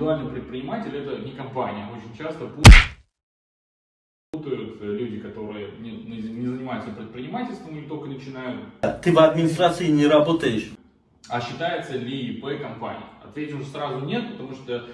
Индивидуальный предприниматель — это не компания. Очень часто путают люди, которые не занимаются предпринимательством или только начинают. Ты в администрации не работаешь. А считается ли ИП компания? Ответим же сразу нет, потому что